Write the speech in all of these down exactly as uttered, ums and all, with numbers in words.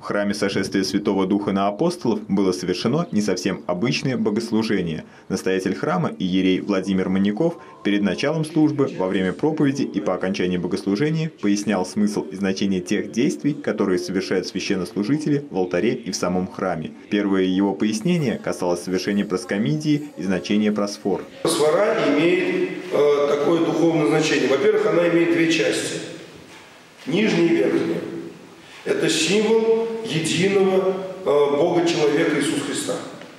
В храме Сошествия Святого Духа на апостолов было совершено не совсем обычное богослужение. Настоятель храма, иерей Владимир Маняков, перед началом службы, во время проповеди и по окончании богослужения пояснял смысл и значение тех действий, которые совершают священнослужители в алтаре и в самом храме. Первое его пояснение касалось совершения проскомидии и значения просфор. Просфора имеет э, такое духовное значение. Во-первых, она имеет две части. Нижняя и верхняя. Это символ единого э, Бога-человека Иисуса Христа.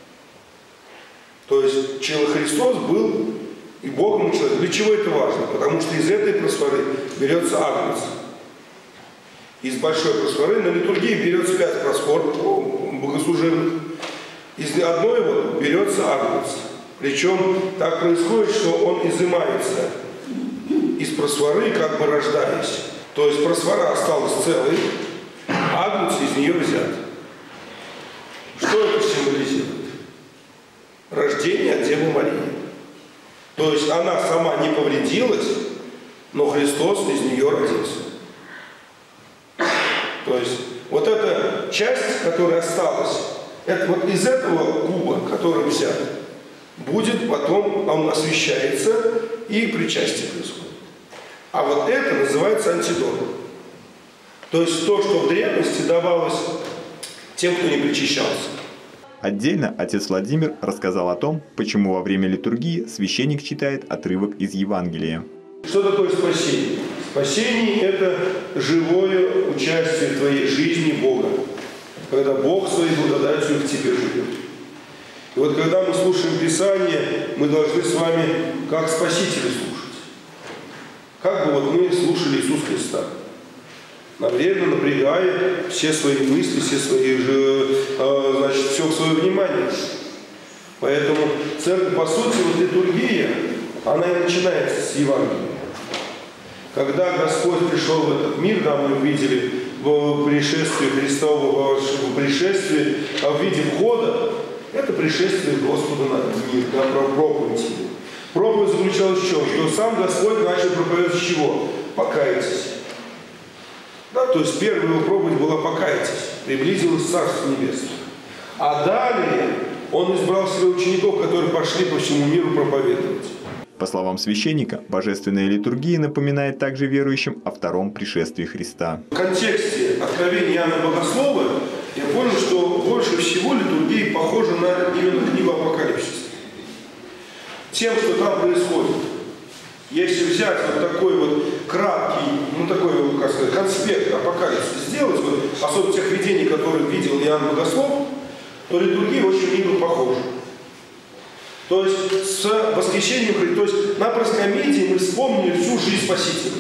То есть Христос был и Богом, и человеком. Для чего это важно? Потому что из этой просфоры берется агнец. Из большой просфоры на литургии берется пять просфор богослужебных. Из одной вот берется агнец. Причем так происходит, что он изымается из просфоры, как бы рождаясь. То есть просфора осталась целой, агнец из нее взят. Что это символизирует? Рождение от Девы Марии. То есть она сама не повредилась, но Христос из нее родился. То есть вот эта часть, которая осталась, это вот из этого куба, который взят, будет потом, он освящается и причастие происходит. А вот это называется антидот. То есть то, что в древности давалось тем, кто не причащался. Отдельно отец Владимир рассказал о том, почему во время литургии священник читает отрывок из Евангелия. Что такое спасение? Спасение – это живое участие в твоей жизни Бога, когда Бог своей благодатью в тебе живет. И вот когда мы слушаем Писание, мы должны с вами как спасители слушать. Как бы вот мы слушали Иисуса Христа. Наверное, напрягая все свои мысли, все свои, значит, все свое внимание. Поэтому церковь, по сути, вот литургия, она и начинается с Евангелия. Когда Господь пришел в этот мир, да, мы увидели в пришествии Христового, в пришествии, а в виде входа, это пришествие Господа на мир, да, про проповедь. Проповедь заключалась в чем? Что сам Господь начал проповедовать с чего? Покайтесь. Да, то есть первая его проповедь была «покайтесь», приблизилось Царство Небесное. А далее он избрал себе учеников, которые пошли по всему миру проповедовать. По словам священника, божественная литургия напоминает также верующим о втором пришествии Христа. В контексте откровения Иоанна Богослова я понял, что больше всего литургия похожа на именно книгу Апокалипсиса. Тем, что там происходит. Если взять вот такой вот краткий, ну такой, как сказать, конспект Апокалипсиса сделать, вот, особенно тех видений, которые видел Иоанн Богослов, то литургия очень мило похожа. То есть с восхищением, то есть на проскомидии мы вспомнили всю жизнь Спасителя.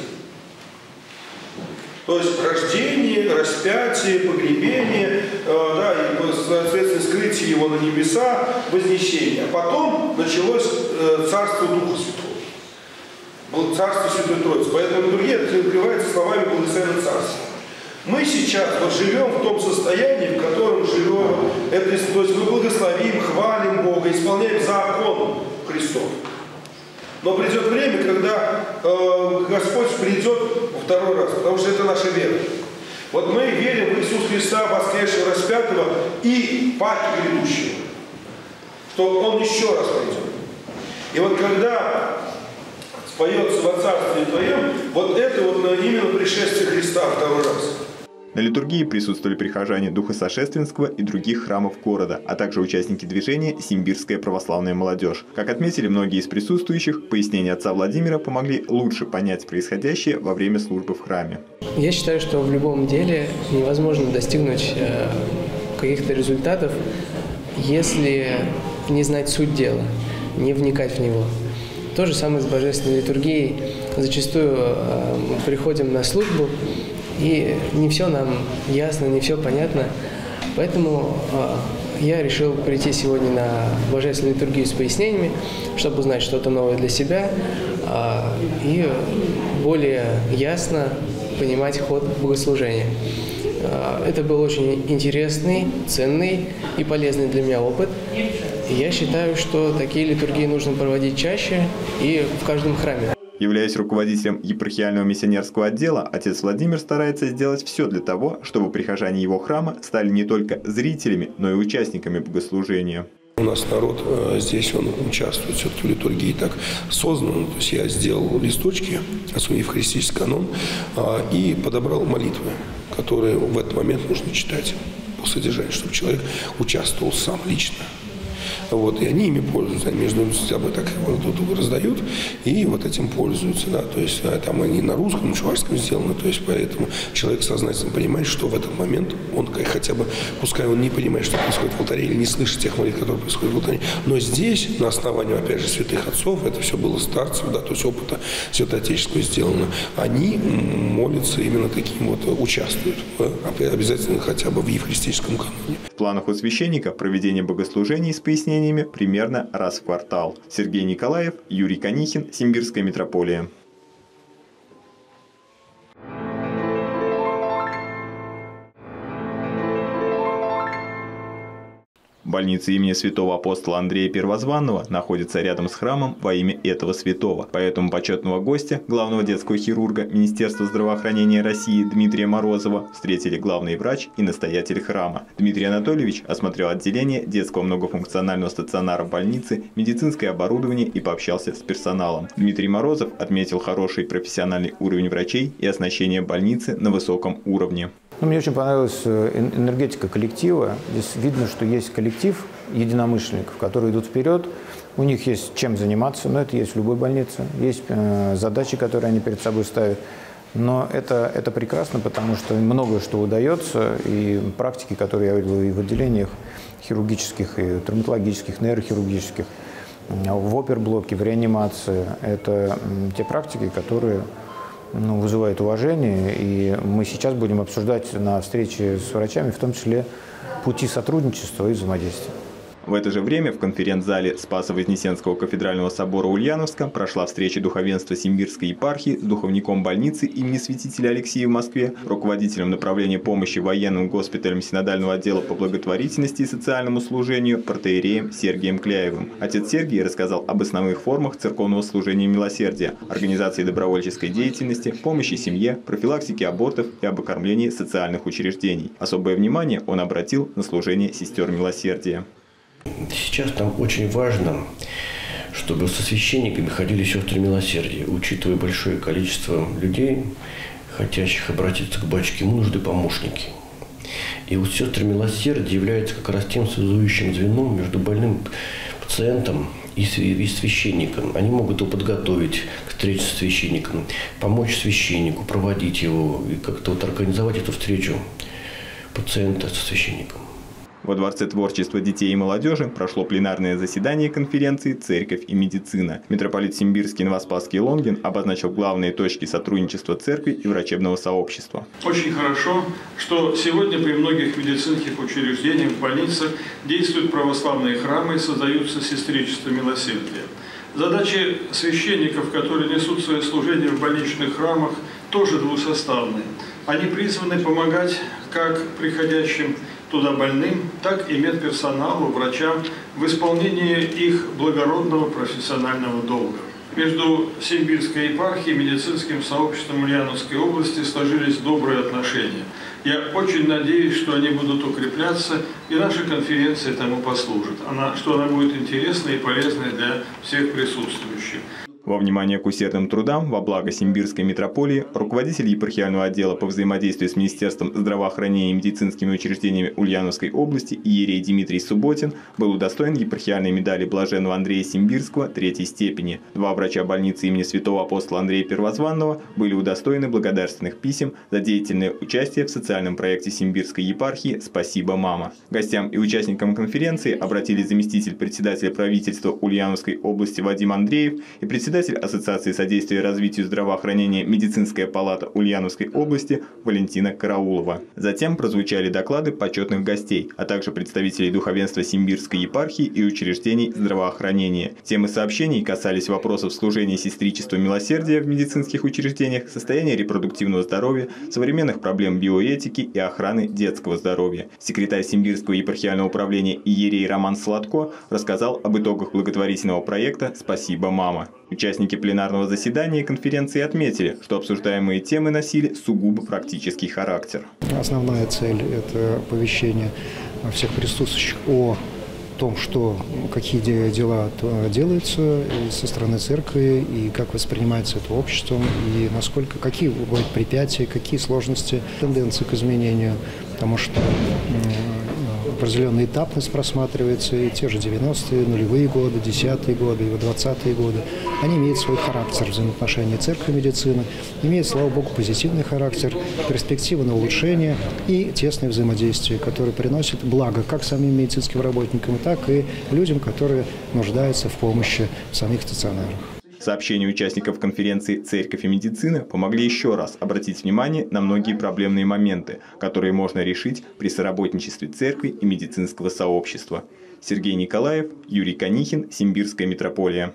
То есть рождение, распятие, погребение, э, да, и, соответственно, скрытие его на небеса, вознесение. А потом началось э, царство Духа Святого. Было царство Святой Троицы. Поэтому литургия открывается словами «Благословенно царство». Мы сейчас вот живем в том состоянии, в котором живем, это, то есть мы благословим, хвалим Бога, исполняем закон Христов. Но придет время, когда э, Господь придет во второй раз, потому что это наша вера. Вот мы верим в Иисуса Христа, воскресшего, распятого и Паки грядущего, что Он еще раз придет. И вот когда споется во Царстве Твоем, вот это вот именно пришествие Христа второй раз. На литургии присутствовали прихожане Духосошественского и других храмов города, а также участники движения «Симбирская православная молодежь». Как отметили многие из присутствующих, пояснения отца Владимира помогли лучше понять происходящее во время службы в храме. Я считаю, что в любом деле невозможно достигнуть э, каких-то результатов, если не знать суть дела, не вникать в него. То же самое с божественной литургией. Зачастую э, мы приходим на службу, и не все нам ясно, не все понятно. Поэтому э, я решил прийти сегодня на божественную литургию с пояснениями, чтобы узнать что-то новое для себя э, и более ясно понимать ход богослужения. Э, это был очень интересный, ценный и полезный для меня опыт. И я считаю, что такие литургии нужно проводить чаще и в каждом храме. Являясь руководителем епархиального миссионерского отдела, отец Владимир старается сделать все для того, чтобы прихожане его храма стали не только зрителями, но и участниками богослужения. У нас народ здесь, он участвует все-таки в литургии так осознанно. То есть я сделал листочки, особенно евхаристический канон, и подобрал молитвы, которые в этот момент нужно читать по содержанию, чтобы человек участвовал сам лично. Вот, и они ими пользуются, они между собой так вот раздают, и вот этим пользуются, да, то есть там они на русском, на чувашском сделаны, то есть поэтому человек сознательно понимает, что в этот момент он хотя бы, пускай он не понимает, что происходит в алтаре, или не слышит тех молитв, которые происходят в алтаре, но здесь, на основании, опять же, святых отцов, это все было старцев, да, то есть опыта святоотеческого сделано, они молятся именно таким вот, участвуют, обязательно хотя бы в евхаристическом каноне. В планах у священника проведение богослужений с пояснениями примерно раз в квартал. Сергей Николаев, Юрий Конихин, Симбирская митрополия. Больница имени святого апостола Андрея Первозванного находится рядом с храмом во имя этого святого. Поэтому почетного гостя, главного детского хирурга Министерства здравоохранения России Дмитрия Морозова, встретили главный врач и настоятель храма. Дмитрий Анатольевич осмотрел отделение детского многофункционального стационара больницы, медицинское оборудование и пообщался с персоналом. Дмитрий Морозов отметил хороший профессиональный уровень врачей и оснащение больницы на высоком уровне. Ну, мне очень понравилась энергетика коллектива. Здесь видно, что есть коллектив единомышленников, которые идут вперед. У них есть чем заниматься, но это есть в любой больнице. Есть э, задачи, которые они перед собой ставят. Но это, это прекрасно, потому что многое что удается. И практики, которые я видел и в отделениях хирургических, и травматологических, нейрохирургических, в оперблоке, в реанимации. Это те практики, которые... Ну, вызывает уважение, и мы сейчас будем обсуждать на встрече с врачами, в том числе пути сотрудничества и взаимодействия. В это же время в конференц-зале Спасо-Вознесенского кафедрального собора Ульяновска прошла встреча духовенства Симбирской епархии с духовником больницы имени святителя Алексея в Москве, руководителем направления помощи военным госпиталем Синодального отдела по благотворительности и социальному служению протоиереем Сергием Кляевым. Отец Сергий рассказал об основных формах церковного служения милосердия, организации добровольческой деятельности, помощи семье, профилактике абортов и об окормлении социальных учреждений. Особое внимание он обратил на служение сестер милосердия. Сейчас нам очень важно, чтобы со священниками ходили сестры милосердия, учитывая большое количество людей, хотящих обратиться к батюшке, ему нужны помощники. И вот сестры милосердия являются как раз тем связующим звеном между больным пациентом и священником. Они могут его подготовить к встрече с священником, помочь священнику, проводить его и как-то вот организовать эту встречу пациента со священником. Во Дворце творчества детей и молодежи прошло пленарное заседание конференции «Церковь и медицина». Митрополит Симбирский Новоспасский Лонгин обозначил главные точки сотрудничества церкви и врачебного сообщества. Очень хорошо, что сегодня при многих медицинских учреждениях, в больницах действуют православные храмы и создаются сестричества милосердия. Задачи священников, которые несут свое служение в больничных храмах, тоже двусоставные. Они призваны помогать как приходящим туда больным, так и медперсоналу, врачам в исполнении их благородного профессионального долга. Между Симбирской епархией и медицинским сообществом Ульяновской области сложились добрые отношения. Я очень надеюсь, что они будут укрепляться, и наша конференция тому послужит, она, что она будет интересной и полезной для всех присутствующих. Во внимание к усердным трудам во благо Симбирской митрополии руководитель епархиального отдела по взаимодействию с Министерством здравоохранения и медицинскими учреждениями Ульяновской области иерей Дмитрий Субботин был удостоен епархиальной медали блаженного Андрея Симбирского третьей степени. Два врача больницы имени святого апостола Андрея Первозванного были удостоены благодарственных писем за деятельное участие в социальном проекте Симбирской епархии «Спасибо, мама». Гостям и участникам конференции обратились заместитель председателя правительства Ульяновской области Вадим Андреев и председатель Председатель Ассоциации содействия развитию здравоохранения Медицинская палата Ульяновской области Валентина Караулова. Затем прозвучали доклады почетных гостей, а также представителей духовенства Симбирской епархии и учреждений здравоохранения. Темы сообщений касались вопросов служения сестричества милосердия в медицинских учреждениях, состояния репродуктивного здоровья, современных проблем биоэтики и охраны детского здоровья. Секретарь Симбирского епархиального управления иерей Роман Сладко рассказал об итогах благотворительного проекта «Спасибо, мама». Участники пленарного заседания конференции отметили, что обсуждаемые темы носили сугубо практический характер. Основная цель – это оповещение всех присутствующих о том, что, какие дела делаются со стороны церкви и как воспринимается это обществом, и насколько, какие будут препятствия, какие сложности, тенденции к изменению, потому что определенная этапность просматривается, и те же девяностые, нулевые годы, десятые годы, и двадцатые годы. Они имеют свой характер взаимоотношений церкви и медицины, имеют, слава Богу, позитивный характер, перспективы на улучшение и тесное взаимодействие, которое приносит благо как самим медицинским работникам, так и людям, которые нуждаются в помощи в самих стационарах. Сообщения участников конференции «Церковь и медицина» помогли еще раз обратить внимание на многие проблемные моменты, которые можно решить при соработничестве церкви и медицинского сообщества. Сергей Николаев, Юрий Канихин, Симбирская митрополия.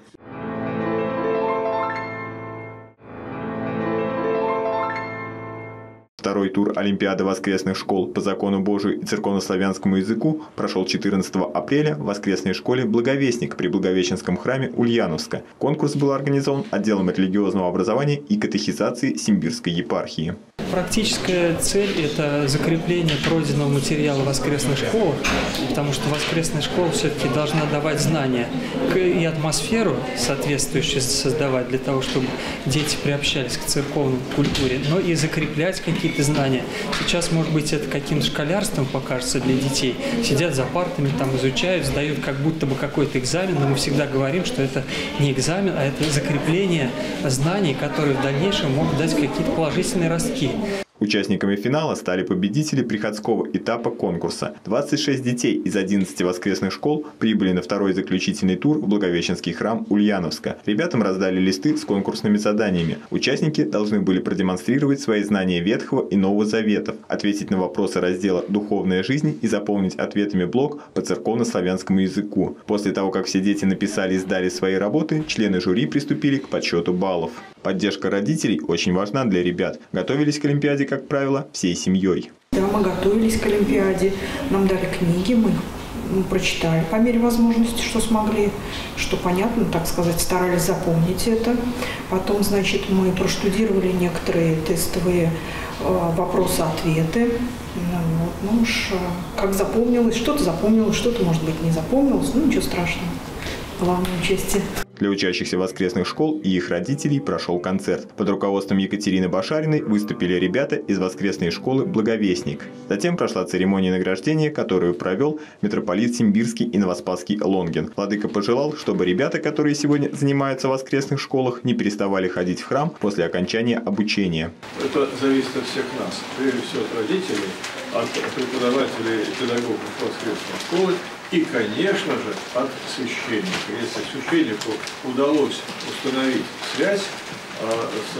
Второй тур Олимпиады воскресных школ по закону Божию и церковнославянскому языку прошел четырнадцатого апреля в воскресной школе «Благовестник» при Благовещенском храме Ульяновска. Конкурс был организован отделом религиозного образования и катехизации Симбирской епархии. Практическая цель – это закрепление пройденного материала в воскресных школах, потому что воскресная школа все-таки должна давать знания и атмосферу соответствующую создавать для того, чтобы дети приобщались к церковной культуре, но и закреплять какие-то знания. Сейчас, может быть, это каким-то школярством покажется для детей. Сидят за партами, там изучают, сдают как будто бы какой-то экзамен, но мы всегда говорим, что это не экзамен, а это закрепление знаний, которые в дальнейшем могут дать какие-то положительные ростки. Участниками финала стали победители приходского этапа конкурса. двадцать шесть детей из одиннадцати воскресных школ прибыли на второй заключительный тур в Благовещенский храм Ульяновска. Ребятам раздали листы с конкурсными заданиями. Участники должны были продемонстрировать свои знания Ветхого и Нового Заветов, ответить на вопросы раздела «Духовная жизнь» и заполнить ответами блок по церковнославянскому языку. После того, как все дети написали и сдали свои работы, члены жюри приступили к подсчету баллов. Поддержка родителей очень важна для ребят. Готовились к Олимпиаде, как правило, всей семьей. Да, мы готовились к Олимпиаде, нам дали книги, мы прочитали по мере возможности, что смогли, что понятно, так сказать, старались запомнить это. Потом, значит, мы проштудировали некоторые тестовые э, вопросы-ответы. Ну, вот, ну уж как запомнилось, что-то запомнилось, что-то, может быть, не запомнилось, ну ничего страшного. Главное участие. Для учащихся воскресных школ и их родителей прошел концерт. Под руководством Екатерины Башариной выступили ребята из воскресной школы «Благовестник». Затем прошла церемония награждения, которую провел митрополит Симбирский и Новоспасский Лонгин. Владыка пожелал, чтобы ребята, которые сегодня занимаются в воскресных школах, не переставали ходить в храм после окончания обучения. Это зависит от всех нас, прежде всего от родителей, от преподавателей и педагогов воскресной школы и, конечно же, от священника. Если священнику удалось установить связь а,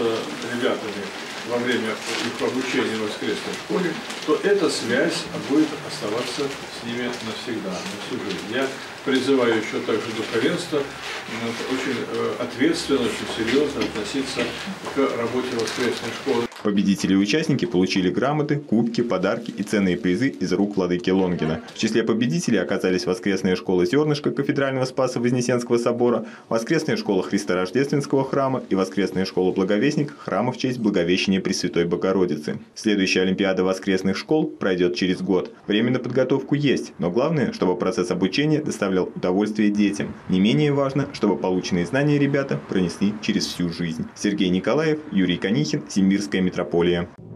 с ребятами во время их обучения в воскресной школе, то эта связь будет оставаться с ними навсегда, на всю жизнь. Я призываю еще также духовенство очень ответственно, очень серьезно относиться к работе воскресной школы. Победители и участники получили грамоты, кубки, подарки и ценные призы из рук владыки Лонгина. В числе победителей оказались воскресная школа «Зернышко» Кафедрального Спаса Вознесенского собора, воскресная школа Христорождественского храма и воскресная школа «Благовестник» храма в честь Благовещения Пресвятой Богородицы. Следующая Олимпиада воскресных школ пройдет через год. Время на подготовку есть, но главное, чтобы процесс обучения доставлял удовольствие детям. Не менее важно, чтобы полученные знания ребята пронесли через всю жизнь. Сергей Николаев, Юрий Канихин, Симбирская митрополия.